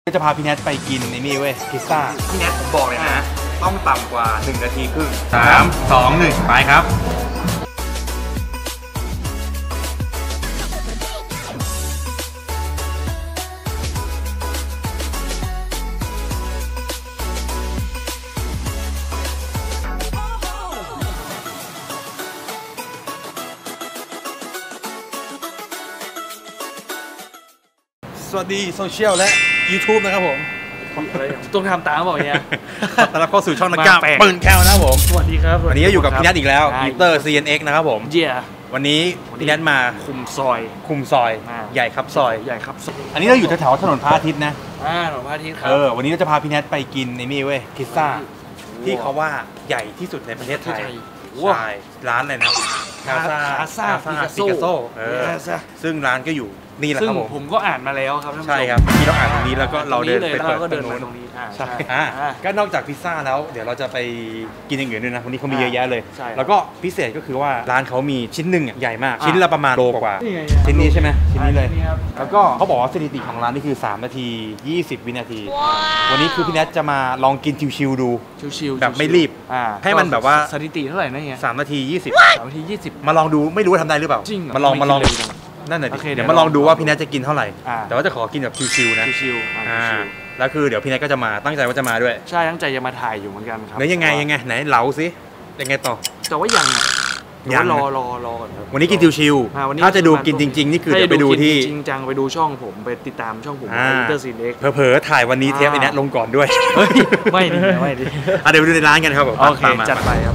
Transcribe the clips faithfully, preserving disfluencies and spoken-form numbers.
ก็จะพาพี่แนทไปกินในนี่เว้ยพิซซ่าพี่แนทผมบอกเลยนะต้องต่ำกว่าหนึ่งนาทีครึ่งสามสองหนึ่งไปครับสวัสดีโซเชียลและ YouTube นะครับผมต้องทำตามบอกเนี่ยต้อนรับเข้าสู่ช่องนักกล้ามปืนแคลนะครับผมสวัสดีครับวันนี้อยู่กับพี่แนทอีกแล้วอีเตอร์ ซี เอ็น เอ็กซ์ นะครับผมเจียวันนี้พี่แนทมาคุมซอยคุมซอยใหญ่ครับซอยใหญ่ครับอันนี้เราอยู่แถวถนนพระอาทิตย์นะอ่าถนนพระอาทิตย์ครับเออวันนี้เราจะพาพี่แนทไปกินในนี่เว้ยพิซซ่าที่เขาว่าใหญ่ที่สุดในประเทศไทยใช่ร้านอะไรนะคาซาคาซาปิกาโซซึ่งร้านก็อยู่นี่แหละครับผมผมก็อ่านมาแล้วครับท่านผู้ชมใช่ครับที่เราอ่านตรงนี้แล้วก็เราเดินไปเปิดตรงนี้ใช่ก็นอกจากพิซซ่าแล้วเดี๋ยวเราจะไปกินอย่างอื่นด้วยนะวันนี้เขามีเยอะแยะเลยแล้วก็พิเศษก็คือว่าร้านเขามีชิ้นหนึ่งใหญ่มากชิ้นละประมาณโลกว่าชิ้นนี้ใช่ไหมชิ้นนี้เลยแล้วก็เขาบอกว่าสถิติของร้านนี่คือสามนาทียี่สิบวินาทีวันนี้คือพี่แนทจะมาลองกินชิวๆดูชิวๆแบบไม่รีบให้มันแบบว่าสถิติเท่าไหร่นะเฮียสามนาทียี่สิบสามนาทียี่สิบมาลองดูไม่รู้ว่าทำได้หรือเปล่ามาลองมาลองนั่นแหละเดี๋ยวมาลองดูว่าพี่แนทจะกินเท่าไหร่แต่ว่าจะขอกินแบบชิวๆนะชิวๆแล้วคือเดี๋ยวพี่แนทก็จะมาตั้งใจว่าจะมาด้วยใช่ตั้งใจจะมาถ่ายอยู่เหมือนกันครับแล้วยังไงยังไงไหนเล่าสิยังไงต่อแต่ว่ายังยังรอรอรอก่อนวันนี้กินชิวๆถ้าจะดูกินจริงๆนี่คือเดี๋ยวไปดูที่จริงจังไปดูช่องผมไปติดตามช่องผมอินเตอร์ซีเล็กเผลอๆถ่ายวันนี้เทปพี่แนทลงก่อนด้วยไม่ดีไม่ดีเดี๋ยวไปดูในร้านกันครับผมโอเคจัดไปครับ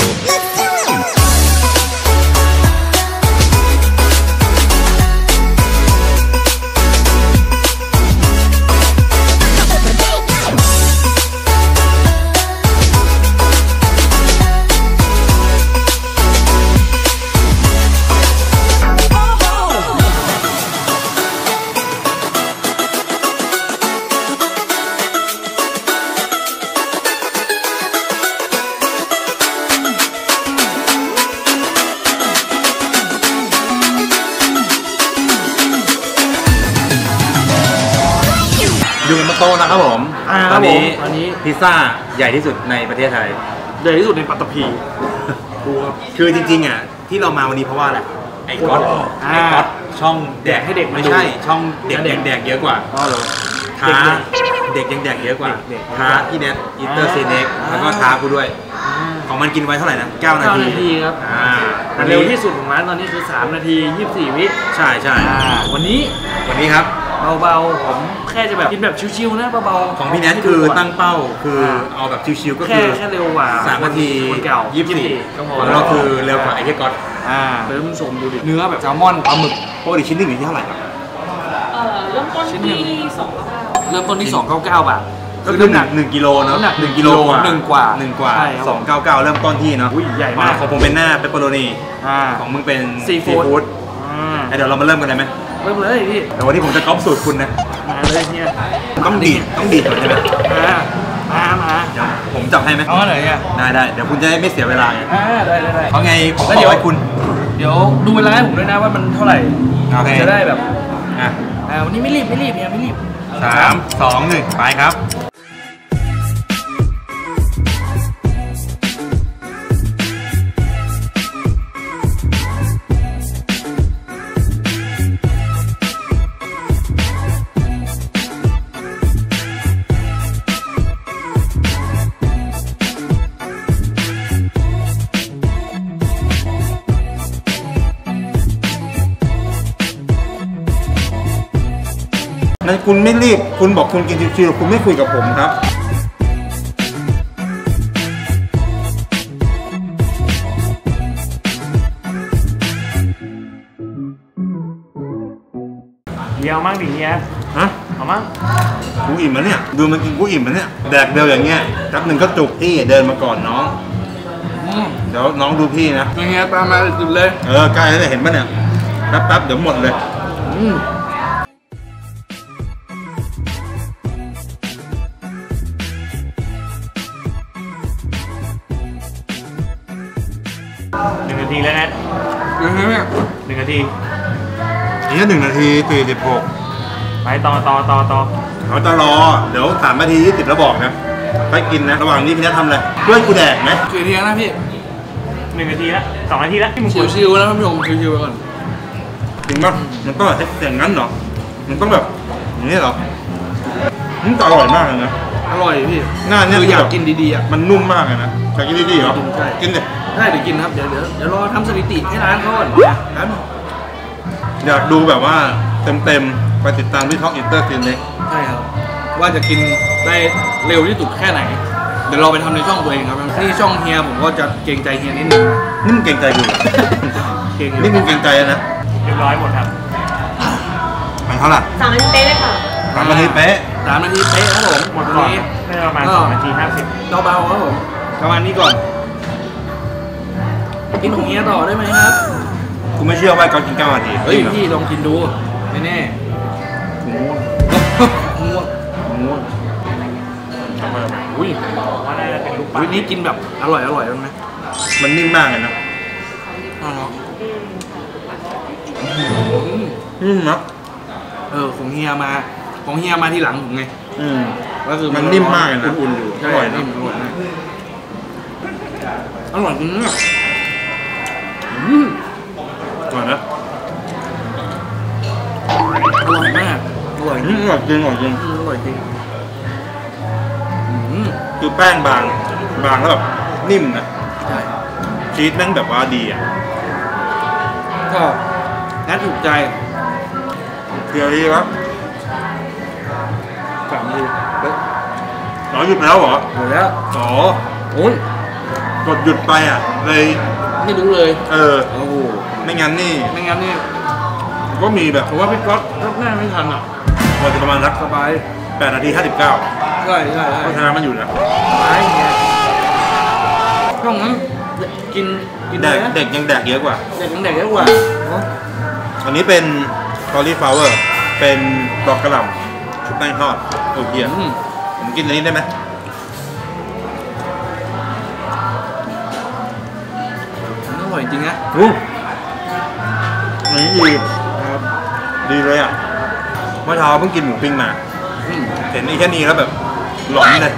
อยู่ในโต๊ะนะครับผมตอนนี้อันนี้พิซซ่าใหญ่ที่สุดในประเทศไทยใหญ่ที่สุดในปัตตภีดูครับคือจริงๆอ่ะที่เรามาวันนี้เพราะว่าอะไรไอ้ก๊อตไอ้ก๊อตช่องแดกให้เด็กไม่ใช่ช่องเด็กยังแดกเยอะกว่าอ๋อเหรอท้าเด็กยังแดกเยอะกว่าท้าที่แนทอินเตอร์ซีเน็กแล้วก็ท้ากูด้วยของมันกินไว้เท่าไหร่นะเก้านาทีครับแต่เร็วที่สุดของร้านตอนนี้คือสามนาทียี่สิบสี่วิใช่ใช่วันนี้วันนี้ครับเบาๆผมแค่จะแบบกินแบบชิวๆนะเบาๆของพี่แนทคือตั้งเป้าคือเอาแบบชิวๆก็คือแค่เร็วกว่าสามนาทียี่สิบสี่ของเราคือเร็วกว่าไอ้ที่ก๊อตอ่าเริ่มชมดูดิเนื้อแบบแซลมอนปลาหมึกปกติชิ้นหนึ่งอยู่ที่เท่าไหร่ครับเอ่อเริ่มต้นที่สองเก้าเริ่มต้นที่สองเก้าเก้าบาทก็คือหนักหนึ่งกิโลเนาะหนักหนึ่งกิโลกว่าหนึ่งกว่าหนึ่งกว่าสองเก้าเก้าเริ่มต้นที่เนาะใหญ่มากของผมเป็นหน้าเปปเปอโรนีของมึงเป็นซีฟู้ดเดี๋ยวเรามาเริ่มกันเลยไหมเริ่มเลยพี่แต่วันนี้ผมจะก๊อปสูตรคุณนะมาเลยเนี่ยต้องดีดต้องดีดก่อนใช่ไหมมามาผมจับให้ไหมอ๋อไหนเนี่ยได้ได้เดี๋ยวคุณจะไม่เสียเวลาไงได้ได้ได้เพราะไงผมก็เดี๋ยวให้คุณเดี๋ยวดูเวลาให้ผมด้วยนะว่ามันเท่าไหร่จะได้แบบอ่าวันนี้ไม่รีบไม่รีบเนี่ยไม่รีบสามสองหนึ่งไปครับนั่นคุณไม่รีบคุณบอกคุณกินชิวๆคุณไม่คุยกับผมครับเดี๋ยวมั่งดิเนี่ยฮะเอามั่งกูอิ่มแล้วเนี่ยดูมันกินกูอิ่มแล้วเนี่ยแดกเดียวอย่างเงี้ยแป๊บหนึ่งก็จุกพี่เดินมาก่อนน้องเดี๋ยวน้องดูพี่นะยังไงตามมาจุดเลยเออใกล้แล้วเห็นป่ะเนี่ยแป๊บๆเดี๋ยวหมดเลยหนึ่งนาทีแล้วนะยังไงเนี่ยหนึ่งนาทีนี่ก็หนึ่งนาทีสี่สิบหกไปต่อต่อต่อต่อเขาจะรอเดี๋ยวสามนาทียี่สิบแล้วบอกนะไปกินนะระหว่างนี้พี่นัททำอะไรเพื่อนกูแดกไหมกี่นาทีนะพี่หนึ่งนาทีละสองนาทีละที่มึงชิวๆแล้วท่านผู้ชมชิวๆไปก่อนจริงป่ะมันต้องแบบอย่างนั้นเหรอมันต้องแบบอย่างนี้เหรอมันอร่อยมากเลยนะอร่อยพี่หน้าเนี่ยอยากกินดีๆอ่ะมันนุ่มมากเลยนะอยากกินดีๆเหรอใช่กินดิได้เดี๋ยวกินครับเดี๋ยวเดี๋ยวเดี๋ยวรอทำสถิติให้ร้านเขาก่อนครับอยากดูแบบว่าเต็มๆไปติดตามที่ท็อกอินเตอร์ซีนเล็กใช่ครับว่าจะกินได้เร็วที่สุดแค่ไหนเดี๋ยวเราไปทำในช่องตัวเองครับนี่ช่องเฮียผมก็จะเกรงใจเฮียนิดนึงนี่มึงเกรงใจกูเกรงนี่มึงเกรงใจนะเรียบร้อยหมดครับมันเท่าไหร่สามนาทีเป๊ะเลยค่ะสามนาทีเป๊ะสามนาทีเป๊ะครับผมหมดก่อนได้ประมาณสองนาทีห้าสิบเบาๆครับผมประมาณนี้ก่อนกินของเฮียต่อได้ไหมครับกูไม่เชื่อว่าเขากินเก้านาทีเฮ้ยพี่ลองกินดูไม่แน่ง่วงง่วงง่วงอุ้ยว่าน่าจะเป็นลูกปัดนี้กินแบบอร่อยอร่อยมั้ยมันนิ่มมากเลยนะอ๋ออืมนะเออของเฮียมาของเฮียมาทีหลังผมไงอืมก็คือมันนิ่มมากเลยนะอุ่นๆอยู่อร่อยนะอร่อยนะอร่อยจริงนะอืมอร่อยนะอร่อยมากอร่อยจริงอร่อยจริงอร่อยจริงอร่อยจริงคือแป้งบางบางแล้วแบบนิ่มนะใช่ชีสแม่งแบบว่าดีอ่ะก็น่าถูกใจเพียวดีครับสามทีอ๋อหยุดแล้วเหรอหยุดแล้วอ๋อโอ้ยกดหยุดไปอ่ะเลยไม่รู้เลยเออโอ้โหไม่งั้นนี่ไม่งั้นนี่ก็มีแบบผมว่าพี่ก๊อตรอบหน้าไม่ทันอ่ะวันจะประมาณสักสบายแปดนาทีห้าสิบเก้าใช่ใช่เพราะฉะนั้นมันอยู่นะไอ้เนี่ยช่องนั้นกินกินเด็กเด็กยังแดกเยอะกว่าเด็กยังแดกเยอะกว่าอันนี้เป็นคอรี่ฟลาวเวอร์เป็นดอกกระหล่ำชุบแป้งทอดโอเคผมกินอันนี้ได้ไหมอร่อยจริงนะอู้อันนี้ดีครับดีเลยอ่ะเมื่อเช้าเพิ่งกินหมูปิ้งมาเห็นนี่แค่นี้แล้วแบบหลอนเลย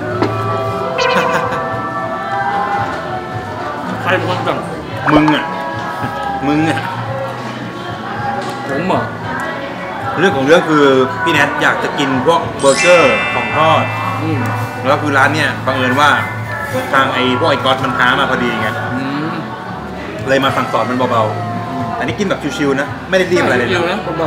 ใครเป็นคนสั่งมึงอ่ะมึงอ่ะผมเหรอเรื่องของเรื่องคือพี่แนทอยากจะกินพวกเบอร์เกอร์ของทอดแล้วคือร้านเนี่ยบังเอิญว่าทางไอ้พวกไอ้ก๊อตมันท้ามาพอดีไงเลยมาสั่งสอนมันเบาๆอันนี้กินแบบชิวๆนะไม่ได้รีบอะไรเลยนะเบา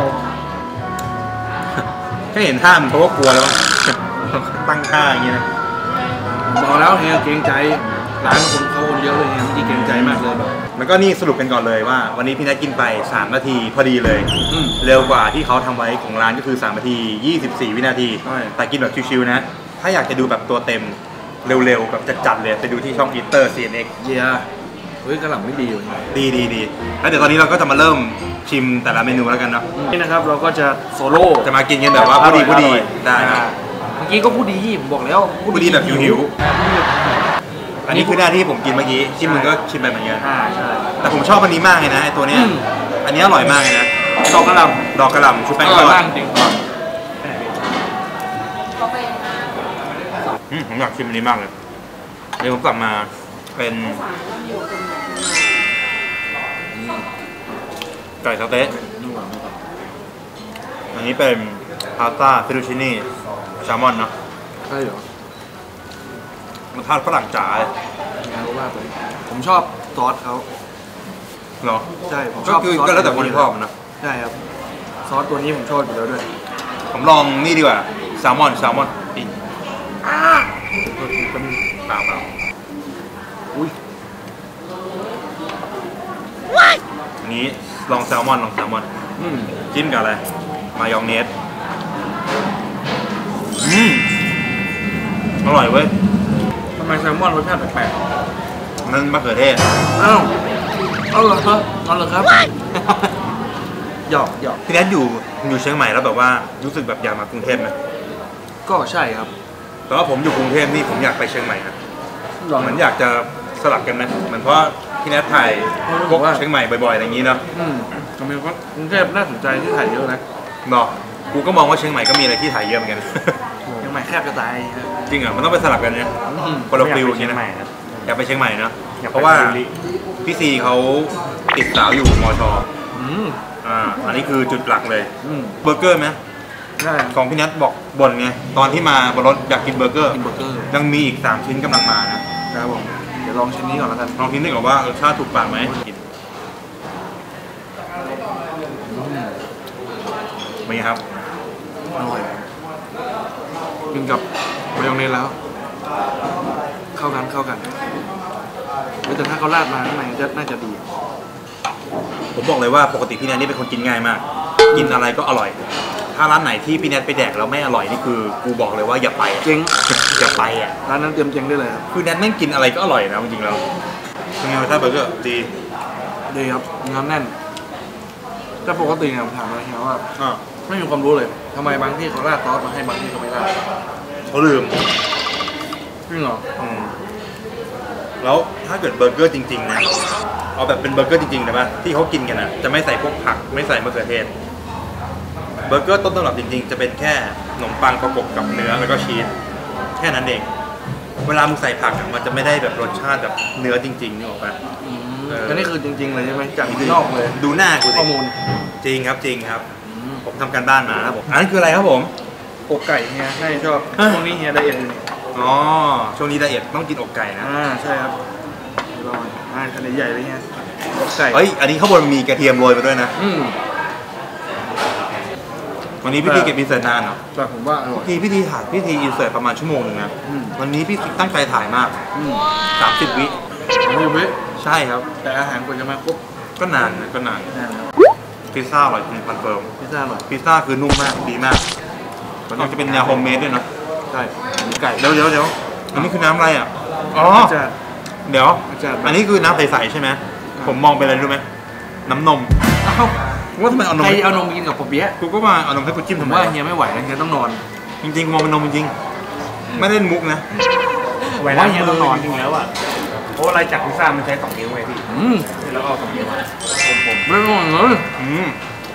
ๆแค่เห็นท่ามันเขาก็กลัวแล้วตั้งท่าอย่างเงี้ยนะบอกแล้วเฮียเกรงใจร้านคนเขาคนเยอะเลยเฮียที่เกรงใจมากเลยแบบแล้วก็นี่สรุปกันก่อนเลยว่าวันนี้พี่นัทกินไปสามนาทีพอดีเลยเร็วกว่าที่เขาทำไว้ของร้านก็คือสามนาทียี่สิบสี่วินาทีแต่กินแบบชิวๆนะถ้าอยากจะดูแบบตัวเต็มเร็วๆแบบจัดๆเลยไปดูที่ช่อง อีเตอร์ ซี เอ็น เอ็กซ์เยียเฮ้ยกระหล่ำไม่ดีเลยดีดีดีแล้วเดี๋ยวตอนนี้เราก็จะมาเริ่มชิมแต่ละเมนูแล้วกันเนาะนี่นะครับเราก็จะโซโล่จะมากินกันแบบว่าพอดีพอดีได้ครับเมื่อกี้ก็พูดดีผมบอกแล้วพูดดีแบบหิวอันนี้คือหน้าที่ผมกินเมื่อกี้ชิมมึงก็ชิมไปเหมือนกันแต่ผมชอบอันนี้มากเลยนะไอตัวนี้อันนี้อร่อยมากเลยนะดอกกระหล่ำดอกกระหล่ำชุบแป้งทอดจริงผมอยากชิมอันนี้มากเลยเดี๋ยวผมสั่งมาเป็นไก่สเต๊ะอันนี้เป็นพาสต้าเฟตตูชินี่แซลมอนเนาะใช่เหรอมันทอดฝรั่งจ๋าเลยผมชอบซอสเขาเหรอใช่ผมชอบก็แล้วแต่คนชอบนะใช่ครับซอสตัวนี้ผมชอบอยู่แล้วด้วยผมลองนี่ดีกว่าแซลมอนแซลมอนอินเปล่าเปล่าอุ้ยอันนี้ลองแซลมอนลองแซลมอนจิ้มกับอะไรมายองเนสอืมอร่อยเว้ยทำไมแซลมอนรสชาติแปลกๆมันมะเขือเทศอ้าวเอาเหรอครับเอาเหรอครับหยอกหยอกพี่แนทอยู่อยู่เชียงใหม่แล้วแบบว่ารู้สึกแบบอยากมากรุงเทพไหมก็ใช่ครับแต่ว่าผมอยู่กรุงเทพนี่ผมอยากไปเชียงใหม่นะเหมือนอยากจะสลับกันไหมเหมือนเพราะพี่แนทถ่ายพวกเชียงใหม่บ่อยๆอย่างนี้เนาะอืมทำไมว่ากรุงเทพน่าสนใจที่ถ่ายเยอะนะเนาะกูก็มองว่าเชียงใหม่ก็มีอะไรที่ถ่ายเยอะเหมือนกันเชียงใหม่แคบจะตายจริงเหรอมันต้องไปสลับกันเนี่ยคนละฟิลเชียงใหม่นะอยากไปเชียงใหม่เนาะอยากไปเพราะว่าบุรีพี่ซีเขาติดสาวอยู่มอชออืมอ่าอันนี้คือจุดหลักเลยอืมเบอร์เกอร์ไหมได้ของพี่นัทบอกบ่นไงตอนที่มาบนรถอยากกินเบอร์เกอร์กินเบอร์เกอร์ยังมีอีกสามชิ้นกำลังมานะครับผมเดี๋ยวลองชิ้นนี้ก่อนแล้วกันลองชิ้นหนึงก่อนว่ารสชาติถูกปากไหมกินเป็นไงครับอร่อยกินกับมายองเนสแล้ว เข้ากันเข้ากันแต่ถ้าเขาราดมาข้างในจะน่าจะดีผมบอกเลยว่าปกติพี่แนทนี่เป็นคนกินง่ายมาก กินอะไรก็อร่อย ถ้าร้านไหนที่พี่แนทไปแดกแล้วไม่อร่อยนี่คือกูบอกเลยว่าอย่าไปอะเจ๊งอย่าไปอ่ะร้านนั้นเตรียมเจ๊งได้เลยครับคือแนทแม่งกินอะไรก็อร่อยนะจริงๆแล้วเป็นไงรสชาติเบอร์เกอร์ดีดีครับเนื้อแน่นแต่ปกติเนี่ยผมถามเลยครับว่าอ่าไม่มีความรู้เลยทำไมบางที่เขาราดซอสมาให้บางที่เขาไม่ราดเขาลืมจริงเหรออืมแล้วถ้าเกิดเบอร์เกอร์จริงๆนะเอาแบบเป็นเบอร์เกอร์จริงๆนะป่ะที่เขากินกันนะจะไม่ใส่พวกผักไม่ใส่มะเขือเทศเบอร์เกอร์ต้นตำรับจริงๆจะเป็นแค่ขนมปังประกบกับเนื้อแล้วก็ชีสแค่นั้นเองเวลามึงใส่ผักอะมันจะไม่ได้แบบรสชาติแบบเนื้อจริงๆนี่หรอกปะอืมเอออันนี้คือจริง ๆ เลยใช่ไหมจากข้างนอกเลยดูหน้ากูดิข้อมูลจริงครับจริงครับอืมผมทำการบ้านมาครับผมอันนั้นคืออะไรครับผมอกไก่เฮียให้ชอบฮะช่วงนี้เฮียไดเอทอยู่นี่อ๋อช่วงนี้ไดเอทต้องกินอกไก่นะอ่าใช่ครับลองอ่าขนาดใหญ่เลยเฮียอกไก่เฮ้ยอันนี้ข้างบนมีกระเทียมโรยมาด้วยนะอืมวันนี้พิธีเก็บอินเสิร์ตนานเหรอแต่ผมว่าอร่อยพิธีพิธีถ่ายพิธีอินเสิร์ตประมาณชั่วโมงหนึงนะอืมวันนี้พี่ตั้งใจถ่ายมากอืมสามสิบวิรู้ไหมใช่ครับแต่อาหารควรจะมาครบก็นานนะก็นานแน่นครับพิซซ่าอร่อยจริงคอนเฟิร์มพิซซ่าอร่อยพิซซ่าคือนุ่มมากดีมากมันจะเป็นแนวโฮมเมดด้วยเนาะใช่มีไก่เดี๋ยวเดี๋ยวเดี๋ยวอันนี้คือน้ำอะไรอ่ะอ๋อจะเดี๋ยวจะอันนี้คือน้ำใสๆใช่ไหมผมมองไปเลยรู้ไหมน้ำนมเอ้าว่าทำไมเอานมใครเอานมกินกับปอเปี๊ยะกูก็มาเอานมให้กูจิ้มผทำมไมว่าเฮียไม่ไหวแล้วเฮียต้องนอนจริงๆมองเป็นนมจริงๆไม่เล่นมุกนะไว้ล้างมือจริงๆแล้วอ่ะเพราะอะไรจากพิซซ่ามันใช้สองนิ้วไงพี่อืมแล้วก็เอาสองนิ้วมาไม่ต้องเลยอืม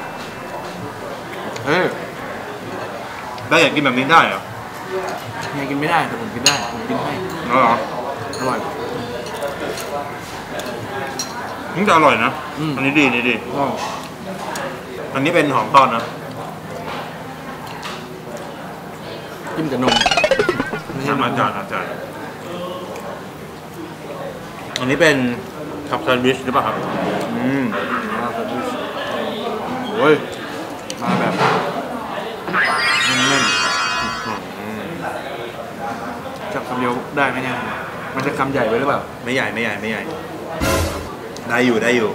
เฮ้ยได้อยากกินแบบนี้ได้เหรอเฮียกินไม่ได้แต่ผมกินได้ผมกินให้อ๋อเหรออร่อยนี่จะอร่อยนะอืมอันนี้ดีนี่ดีอ๋ออันนี้เป็นหอมตอนนะจิ้มกับนมไม่ใช่อานมจารย์อาจารย์อันนี้เป็นขับแซนด์วิชหรือเปล่าครับอืมอ่าแซนด์วิชโอ้ยมาแบบแน่นๆจับคำเดียวได้ไหมเนี่ยมันจะคำใหญ่ไปหรือเปล่าไม่ใหญ่ไม่ใหญ่ไม่ใหญ่ได้อยู่ได้อยู่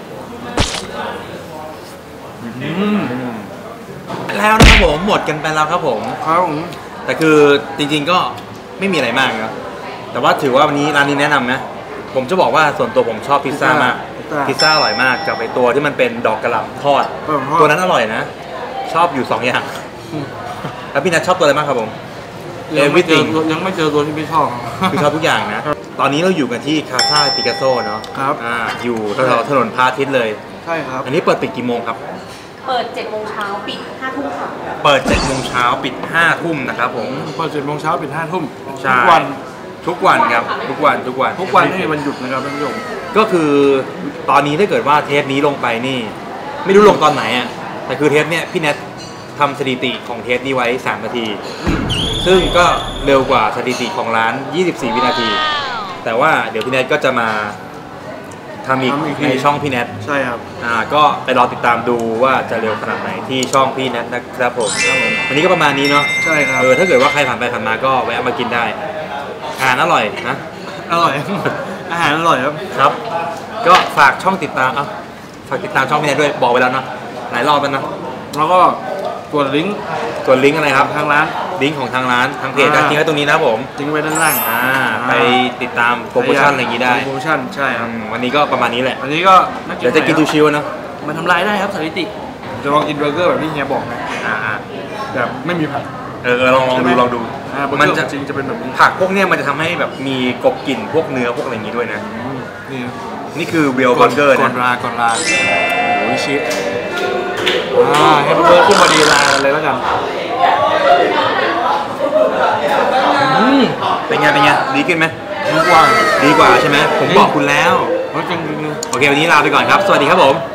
อืมแล้วนะครับผมหมดกันไปแล้วครับผมครับผมแต่คือจริงๆก็ไม่มีอะไรมากนะแต่ว่าถือว่าวันนี้ร้านนี้แนะนำนะผมจะบอกว่าส่วนตัวผมชอบพิซซ่ามากพิซซ่าอร่อยมากกับไอตัวที่มันเป็นดอกกระหล่ำทอดเออตัวนั้นอร่อยนะ ชอบอยู่สองอย่างอืมแล้วพี่นัทชอบตัวอะไรมากครับผมยังไม่เจอ Everything ตัวยังไม่เจอตัวที่ไม่ชอบคือชอบทุกอย่างนะ ตอนนี้เราอยู่กันที่คาซ่าปิกัสโซเนาะครับอ่าอยู่แถวๆถนนพาทิตย์เลยใช่ครับอันนี้เปิดปิดกี่โมงครับเปิดเจ็ดโมงเช้าปิดห้าทุ่มค่ะเปิดเจ็ดโมงเช้าปิดห้าทุ่มนะครับผมเปิดเจ็ดโมงเช้าปิดห้าทุ่มใช่ทุกวันทุกวันครับ ทุกวันทุกวันทุกวันไม่มีวันหยุดนะครับท่านผู้ชมก็คือตอนนี้ถ้าเกิดว่าเทปนี้ลงไปนี่ ไม่รู้ลงตอนไหนอ่ะแต่คือเทปเนี้ยพี่แนททำสถิติของเทปนี้ไว้สามนาที ซึ่งก็เร็วกว่าสถิติของร้านยี่สิบสี่วินาที แต่ว่าเดี๋ยวพี่แนทก็จะมาทำอีกทำอีกทีในช่องพี่แนทใช่ครับอ่าก็ไปรอติดตามดูว่าจะเร็วขนาดไหนที่ช่องพี่แนทนะครับผมวันนี้ก็ประมาณนี้เนาะใช่ครับเออถ้าเกิดว่าใครผ่านไปผ่านมาก็แวะมากินได้อาหารอร่อยนะอร่อย อาหารอร่อยครับครับ ก็ฝากช่องติดตามเอ้าฝากติดตามช่องพี่แนทด้วยบอกไปแล้วเนาะหลายรอบแล้วนะแล้วก็กดลิงก์ส่วนลิงก์อะไรครับทางร้านลิงก์ของทางร้านทางเพจอ่าทิ้งไว้ตรงนี้นะครับผมทิ้งไว้ด้านล่างอ่าไปติดตามโปรโมชั่นอะไรอย่างงี้ได้โปรโมชั่นใช่ครับอืมวันนี้ก็ประมาณนี้แหละอันนี้ก็น่าเดี๋ยวจะกินใหม่ชิวๆเนาะครับมันทำลายได้ครับสถิติ จะลองกินเบอร์เกอร์แบบที่เฮียบอกนะอ่าแบบไม่มีผักๆเออเออลองลองดูลองดูอ่าเบอร์มัเกนอร์จะจริงจะเป็นแบบนี้ผักพวกเนี้ยมันจะทำให้แบบมีกบกลิ่นพวกเนื้อพวกอะไรอย่างงี้ด้วยนะอืมนี่นี่คือเวลเบอร์เกอร์ก่อนะนลาก่อนลาโอ้ยชิอ่าให้เบอร์ขึ้นมาดีลากันเลยแล้วกันอืมเป็นไงเป็นไงดีขึ้นไหมดีกว่าดีกว่าใช่ไหมผมบอกคุณแล้วจริงจริงโอเควันนี้ลาไปก่อนครับสวัสดีครับผม